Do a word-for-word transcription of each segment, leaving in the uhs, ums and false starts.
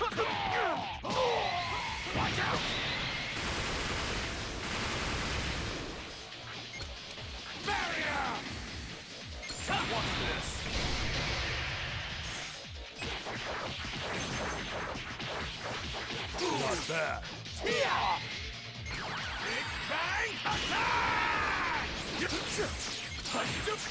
Watch out! Barrier! Watch this! Not bad. Big Bang Attack! Watch this!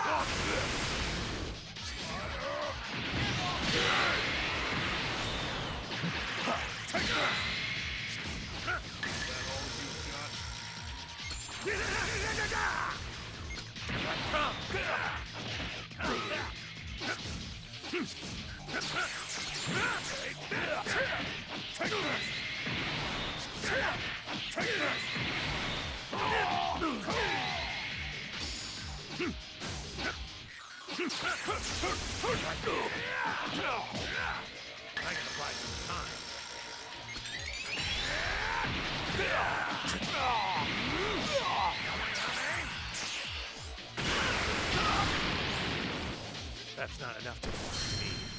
Take that! Is that all you've got? Come! Take that! Take this! Take this! I can buy some time. That's not enough to warn me.